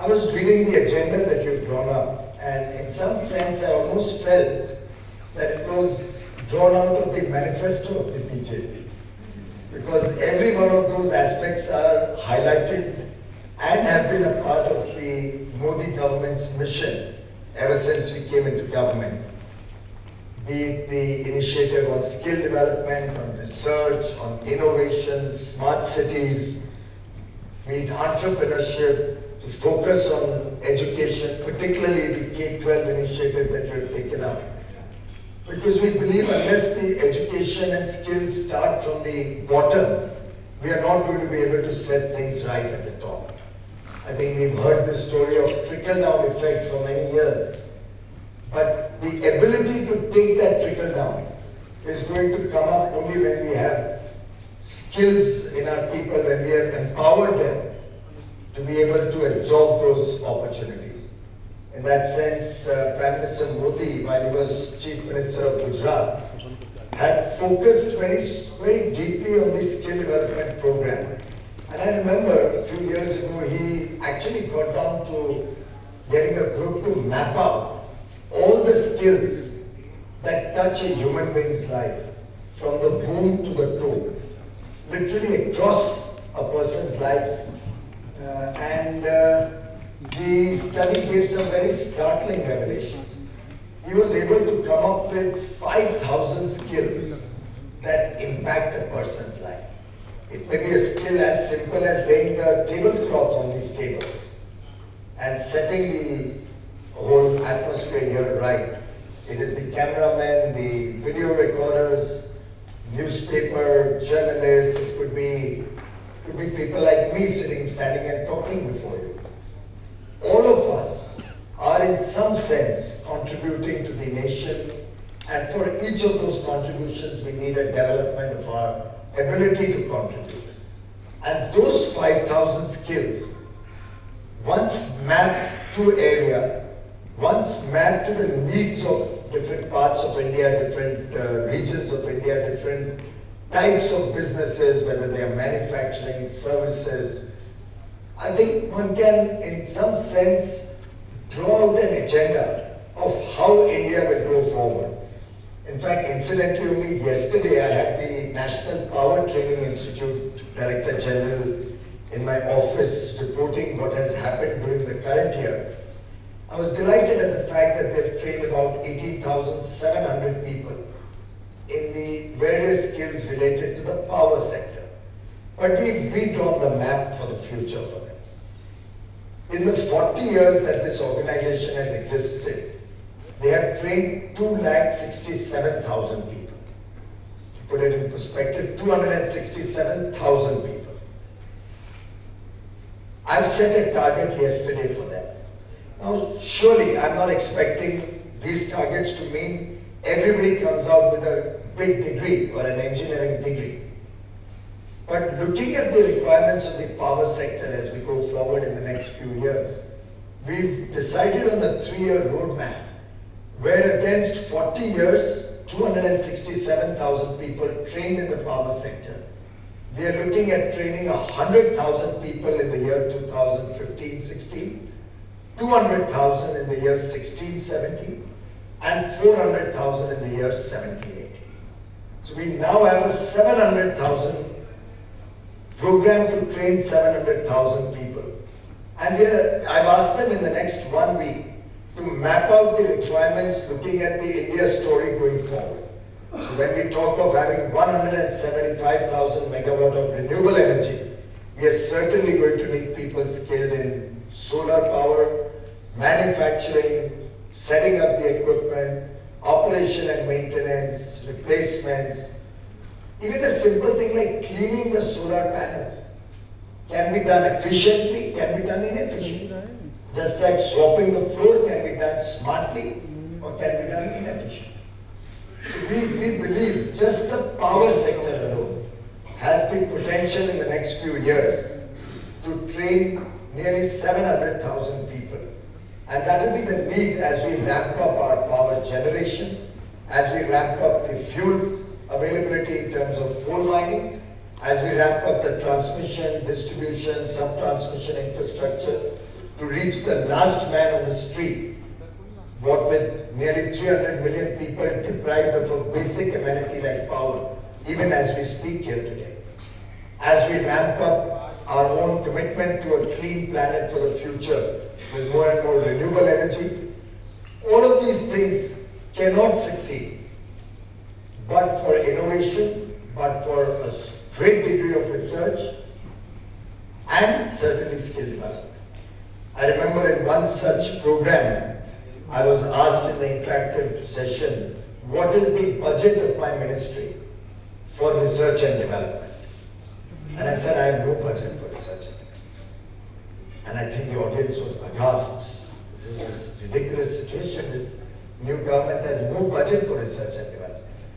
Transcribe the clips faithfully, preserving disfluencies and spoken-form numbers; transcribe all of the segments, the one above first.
I was reading the agenda that you've drawn up, and in some sense I almost felt that it was drawn out of the manifesto of the B J P. Because every one of those aspects are highlighted and have been a part of the Modi government's mission ever since we came into government. Be it the initiative on skill development, on research, on innovation, smart cities, be it entrepreneurship, to focus on education, particularly the K twelve initiative that we have taken up. Because we believe unless the education and skills start from the bottom, we are not going to be able to set things right at the top. I think we've heard the story of trickle-down effect for many years. But the ability to take that trickle-down is going to come up only when we have skills in our people, when we have empowered them to be able to absorb those opportunities. In that sense, uh, Prime Minister Modi, while he was Chief Minister of Gujarat, had focused very, very deeply on the skill development program. And I remember a few years ago, he actually got down to getting a group to map out all the skills that touch a human being's life, from the womb to the tomb, literally across a person's life. Uh, and uh, the study gave some very startling revelations. He was able to come up with five thousand skills that impact a person's life. It may be a skill as simple as laying the tablecloth on these tables and setting the whole atmosphere here right. It is the cameramen, the video recorders, newspaper journalists. It could be, it could be people like me sitting, standing and talking before you. All of us are in some sense contributing to the nation, and for each of those contributions we need a development of our ability to contribute. And those five thousand skills, once mapped to area, once mapped to the needs of different parts of India, different uh, regions of India, different types of businesses, whether they are manufacturing, services, I think one can, in some sense, draw out an agenda of how India will go forward. In fact, incidentally, only yesterday I had the National Power Training Institute Director General in my office reporting what has happened during the current year. I was delighted at the fact that they've trained about eighteen thousand seven hundred people in the various skills related to the power sector. But we've redrawn the map for the future for them. In the forty years that this organization has existed, they have trained two lakh sixty-seven thousand people. To put it in perspective, two hundred sixty-seven thousand people. I've set a target yesterday for them. Now, surely I'm not expecting these targets to mean everybody comes out with a big degree or an engineering degree. But looking at the requirements of the power sector as we go forward in the next few years, we've decided on a three-year roadmap where against forty years, two hundred sixty-seven thousand people trained in the power sector, we are looking at training one hundred thousand people in the year two thousand fifteen sixteen, two hundred thousand in the year sixteen seventeen, and four hundred thousand in the year seventeen eighteen. So we now have a seven hundred thousand program to train seven hundred thousand people. And we are, I've asked them in the next one week to map out the requirements looking at the India story going forward. So when we talk of having one hundred seventy-five thousand megawatt of renewable energy, we are certainly going to need people skilled in solar power, manufacturing, setting up the equipment, operation and maintenance, replacements. Even a simple thing like cleaning the solar panels can be done efficiently, can be done inefficiently. Just like swapping the floor can be done smartly or can be done inefficiently. So we, we believe just the power sector alone has the potential in the next few years to train nearly seven hundred thousand people. And that will be the need as we ramp up our power generation, as we ramp up the fuel availability in terms of coal mining, as we ramp up the transmission, distribution, sub-transmission infrastructure, to reach the last man on the street, what with nearly three hundred million people deprived of a basic amenity like power, even as we speak here today. As we ramp up our own commitment to a clean planet for the future with more and more renewable energy, all of these things cannot succeed but for innovation, but for a great degree of research, and certainly skill development. I remember in one such program, I was asked in the interactive session, what is the budget of my ministry for research and development? And I said, I have no budget for research and development. And I think the audience was aghast. This is this ridiculous situation. This new government has no budget for research and development.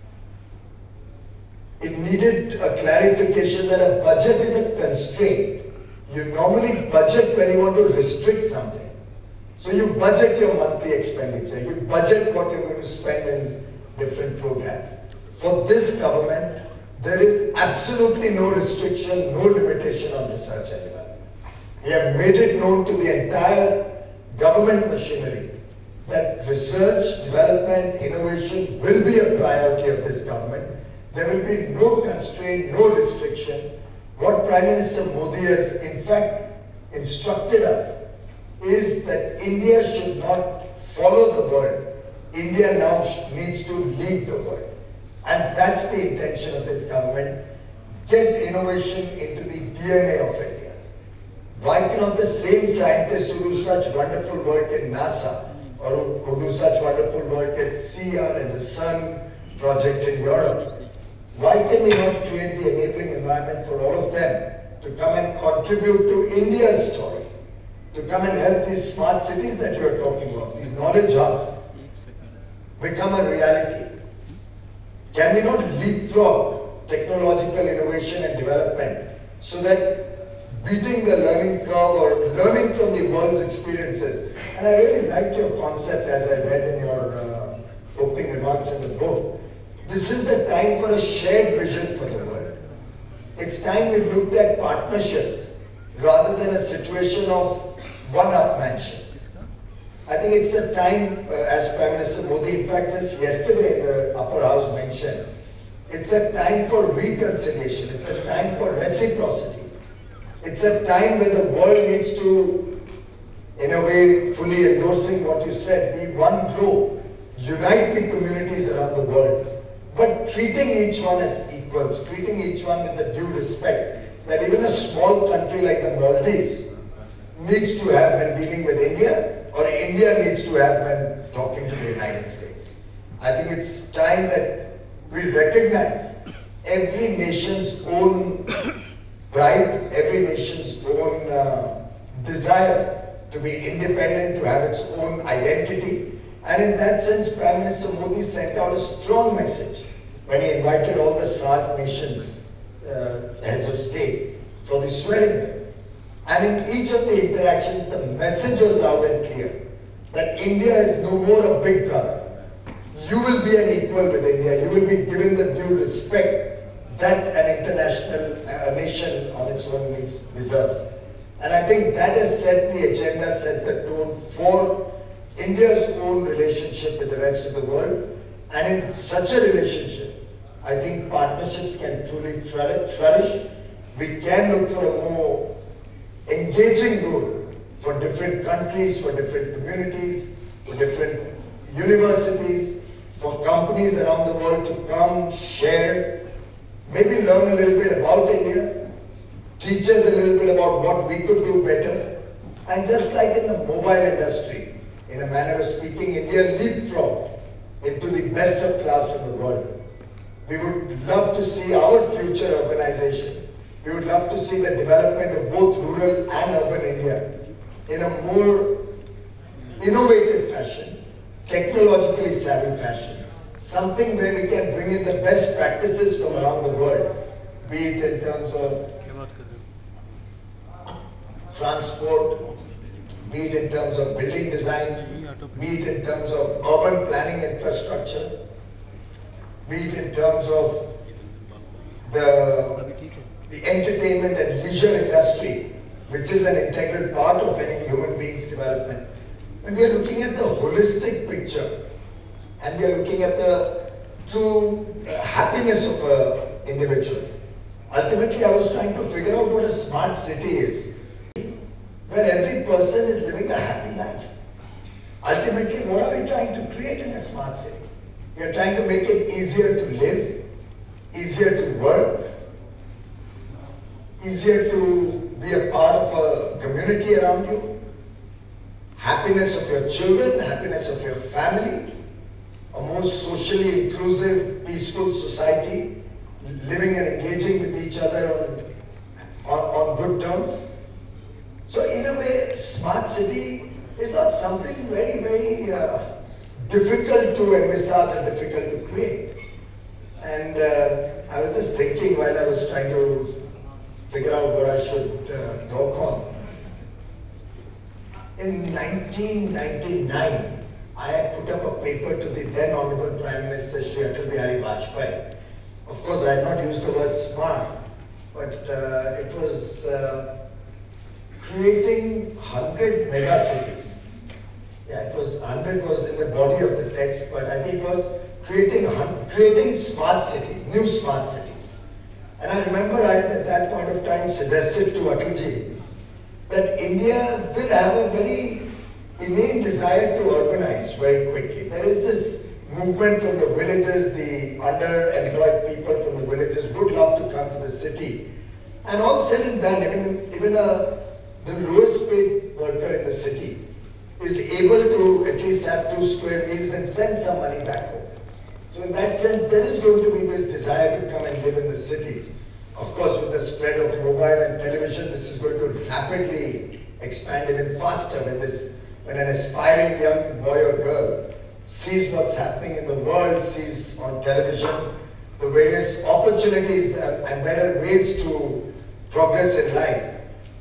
It needed a clarification that a budget is a constraint. You normally budget when you want to restrict something. So you budget your monthly expenditure, you budget what you're going to spend in different programs. For this government, there is absolutely no restriction, no limitation on research and development. We have made it known to the entire government machinery that research, development, innovation will be a priority of this government. There will be no constraint, no restriction. What Prime Minister Modi has in fact instructed us is that India should not follow the world. India now needs to lead the world. And that's the intention of this government. Get innovation into the D N A of India. Why cannot the same scientists who do such wonderful work in NASA or who, who do such wonderful work at C R and the Sun project in Europe, why can we not create the enabling environment for all of them to come and contribute to India's story, to come and help these smart cities that you are talking about, these knowledge hubs, become a reality? Can we not leapfrog technological innovation and development so that beating the learning curve or learning from the world's experiences? And I really liked your concept as I read in your uh, opening remarks in the book. This is the time for a shared vision for the world. It's time we looked at partnerships rather than a situation of one-upmanship. I think it's the time, uh, as Prime Minister Modi, in fact, just yesterday in the upper house mentioned, it's a time for reconciliation, it's a time for reciprocity. It's a time where the world needs to, in a way, fully endorsing what you said, be one globe, unite the communities around the world, but treating each one as equals, treating each one with the due respect that even a small country like the Maldives needs to have when dealing with India, or India needs to have when talking to the United States. I think it's time that we recognize every nation's own pride, every nation's own uh, desire to be independent, to have its own identity. And in that sense, Prime Minister Modi sent out a strong message when he invited all the SAARC nations, uh, heads of state, for the swearing. And in each of the interactions, the message was loud and clear that India is no more a big brother. You will be an equal with India. You will be given the due respect that an international uh, nation on its own needs deserves. And I think that has set the agenda, set the tone for India's own relationship with the rest of the world. And in such a relationship, I think partnerships can truly flourish. We can look for a more engaging role for different countries, for different communities, for different universities, for companies around the world to come, share, maybe learn a little bit about India, teach us a little bit about what we could do better. And just like in the mobile industry, in a manner of speaking, India leapfrogged into the best of class in the world. We would love to see our future urbanization. We would love to see the development of both rural and urban India in a more innovative fashion, technologically savvy fashion, something where we can bring in the best practices from around the world, be it in terms of transport, be it in terms of building designs, be it in terms of urban planning infrastructure, be it in terms of the, the entertainment and leisure industry, which is an integral part of any human being's development. And we are looking at the holistic picture, and we are looking at the true uh, happiness of an individual. Ultimately, I was trying to figure out what a smart city is, where every person is living a happy life. Ultimately, what are we trying to create in a smart city? We are trying to make it easier to live, easier to work, easier to be a part of a community around you, happiness of your children, happiness of your family, a more socially inclusive, peaceful society, living and engaging with each other on, on, on good terms. So in a way, smart city is not something very, very uh, difficult to envisage or difficult to create. And uh, I was just thinking while I was trying to figure out what I should uh, talk on. In nineteen ninety-nine, I had put up a paper to the then Honorable Prime Minister Shri Atal Bihari Vajpayee. Of course, I had not used the word smart, but uh, it was uh, creating one hundred mega cities. Yeah, it was one hundred was in the body of the text, but I think it was creating creating smart cities, new smart cities. And I remember I at that point of time suggested to Atalji that India will have a very innate desire to urbanize very quickly. There is this movement from the villages, the underemployed people from the villages would love to come to the city. And all said and done, even, even a, the lowest paid worker in the city is able to at least have two square meals and send some money back home. So in that sense, there is going to be this desire to come and live in the cities. Of course, with the spread of mobile and television, this is going to rapidly expand even faster when, this, when an aspiring young boy or girl sees what's happening in the world, sees on television the various opportunities and better ways to progress in life.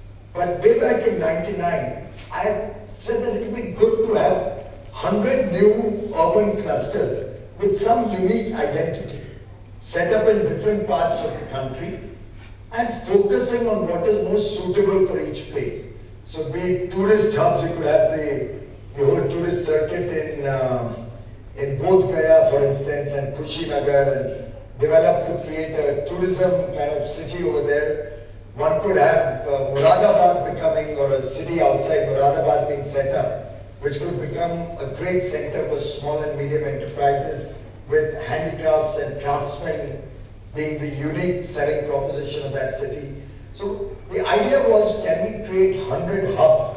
But way back in ninety-nine, I said that it would be good to have one hundred new urban clusters with some unique identity, set up in different parts of the country and focusing on what is most suitable for each place. So be it tourist hubs, we could have the, the whole tourist circuit in, uh, in Bodh Gaya, for instance, and Kushinagar, and develop to create a tourism kind of city over there. One could have uh, Moradabad becoming, or a city outside Moradabad being set up, which could become a great center for small and medium enterprises with handicrafts and craftsmen being the unique selling proposition of that city. So the idea was, can we create one hundred hubs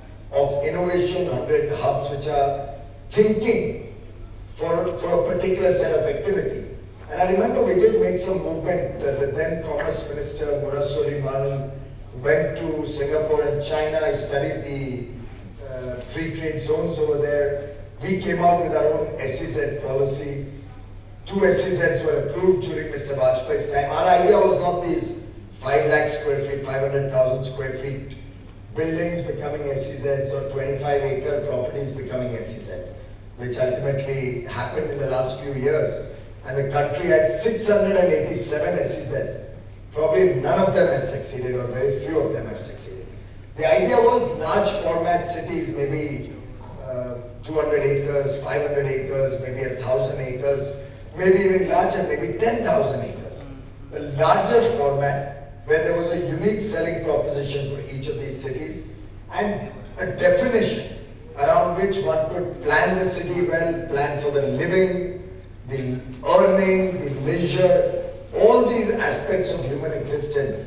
of innovation, one hundred hubs which are thinking for, for a particular set of activity. And I remember we did make some movement. Uh, the then Commerce Minister Murasuri Maran went to Singapore and China. I studied the uh, free trade zones over there. We came out with our own S E Z policy. Two S E Zs were approved during Mister Vajpayee's time. Our idea was not these five lakh square feet, five hundred thousand square feet buildings becoming S E Zs or twenty-five acre properties becoming S E Zs, which ultimately happened in the last few years. And the country had six hundred eighty-seven S E Zs. Probably none of them has succeeded, or very few of them have succeeded. The idea was large format cities, maybe uh, two hundred acres, five hundred acres, maybe one thousand acres, maybe even larger, maybe ten thousand acres. A larger format where there was a unique selling proposition for each of these cities and a definition around which one could plan the city well, plan for the living, the earning, the leisure, all the aspects of human existence.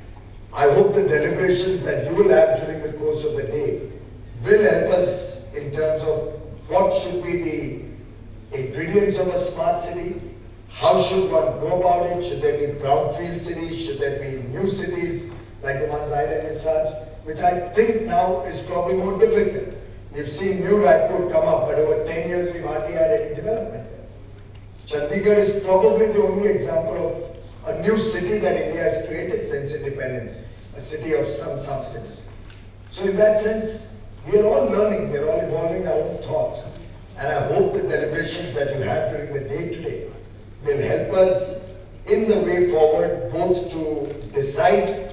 I hope the deliberations that you will have during the course of the day will help us in terms of what should be the ingredients of a smart city, how should one go about it, should there be brownfield cities, should there be new cities like the ones I envisaged, which I think now is probably more difficult. We've seen New Raipur come up, but over ten years we've hardly had any development. Chandigarh is probably the only example of a new city that India has created since independence, a city of some substance. So in that sense, we are all learning, we are all evolving our own thoughts. And I hope the deliberations that you had during the day today will help us in the way forward, both to decide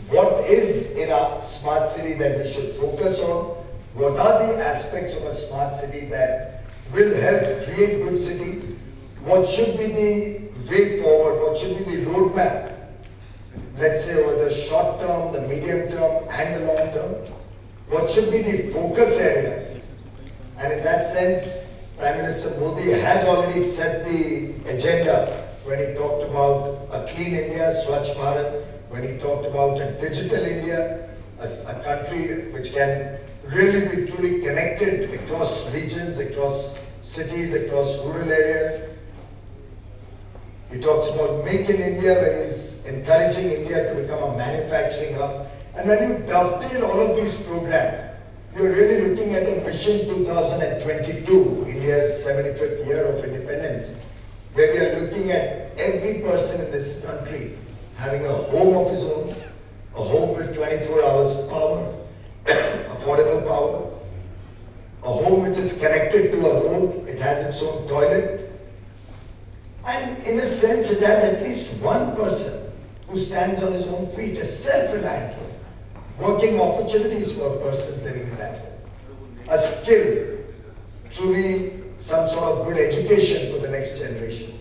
what is in a smart city that we should focus on, what are the aspects of a smart city that will help create good cities, what should be the way forward, what should be the roadmap, let's say over the short term, the medium term and the long term, what should be the focus areas. And in that sense, Prime Minister Modi has already set the agenda when he talked about a clean India, Swachh Bharat, when he talked about a digital India, a, a country which can really be truly connected across regions, across cities, across rural areas. He talks about Make in India, where he's encouraging India to become a manufacturing hub. And when you dovetail all of these programs, you're really looking at a Mission two thousand twenty-two, India's seventy-fifth year of independence, where we are looking at every person in this country having a home of his own, a home with twenty-four hours of power, affordable power, a home which is connected to a road, it has its own toilet, and in a sense it has at least one person who stands on his own feet, a self-reliant home, working opportunities for persons living in that home, a skill, truly some sort of good education for the next generation,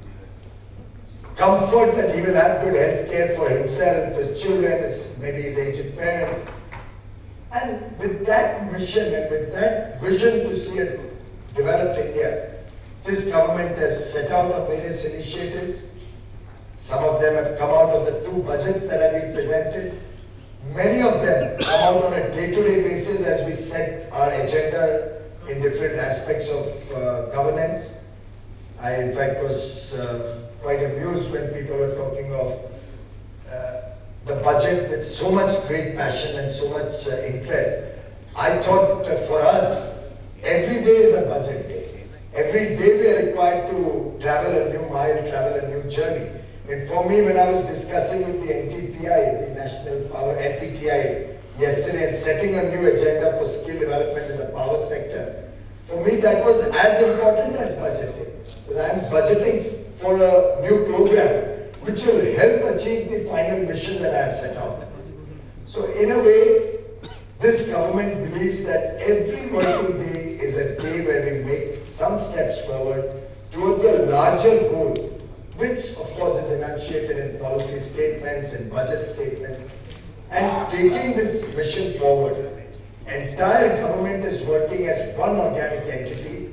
comfort that he will have good health care for himself, his children, his, maybe his aged parents. And with that mission and with that vision to see a developed India, this government has set out on various initiatives. Some of them have come out of the two budgets that have been presented. Many of them come out on a day-to-day basis as we set our agenda in different aspects of uh, governance. I, in fact, was uh, quite amused when people were talking of uh, the budget with so much great passion and so much uh, interest. I thought uh, for us, every day is a budget day. Every day we are required to travel a new mile, travel a new journey. And for me, when I was discussing with the N T P I, the National Power, N P T I, yesterday and setting a new agenda for skill development in the power sector, for me that was as important as budget day. Because I am budgeting for a new program which will help achieve the final mission that I have set out. So in a way, this government believes that every working day is a day where we make some steps forward towards a larger goal, which of course is enunciated in policy statements and budget statements. And taking this mission forward, entire government is working as one organic entity.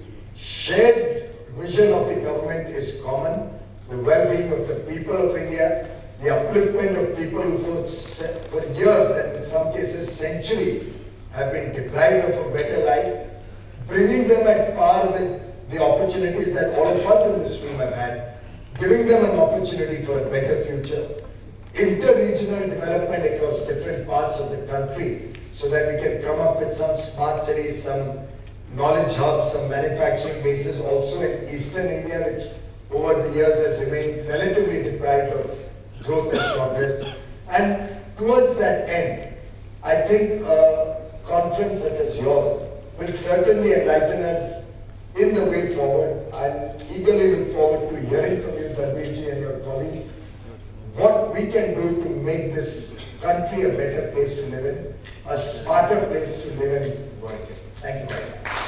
Shared vision of the government is common. The well-being of the people of India, the upliftment of people who for, for years and in some cases centuries have been deprived of a better life, bringing them at par with the opportunities that all of us in this room have had, giving them an opportunity for a better future, inter-regional development across different parts of the country so that we can come up with some smart cities, some knowledge hubs, some manufacturing bases also in eastern India, which over the years has remained relatively deprived of growth and progress. And towards that end, I think a conference such as yours will certainly enlighten us in the way forward. I eagerly look forward to hearing from you, Dharmesh and your colleagues, what we can do to make this country a better place to live in, a smarter place to live and work in. Thank you very much.